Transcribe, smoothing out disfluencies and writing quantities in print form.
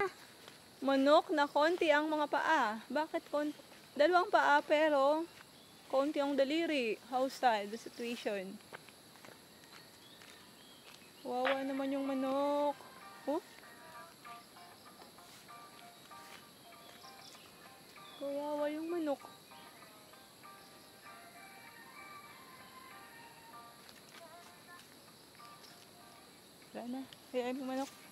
Manok na konti ang mga paa. Bakit konti? Dalawang paa pero konti ang daliri. How sad the situation. Wawa naman yung manok. Oh? Kawawa yung manok. Wala na. Kaya yung manok.